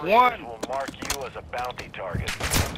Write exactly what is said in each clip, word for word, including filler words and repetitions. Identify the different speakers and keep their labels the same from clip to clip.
Speaker 1: Operators
Speaker 2: One.
Speaker 1: will mark you as a bounty target.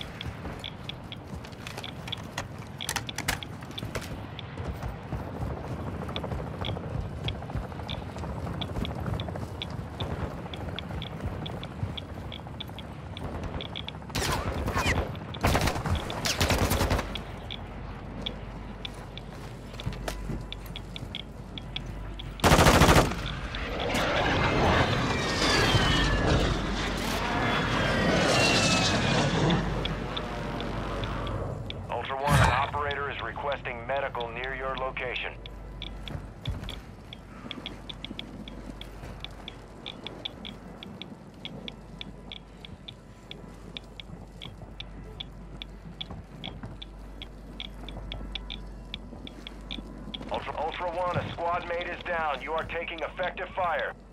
Speaker 1: Ultra One, an operator is requesting medical near your location. Ultra, Ultra One, a squad mate is down. You are taking effective fire.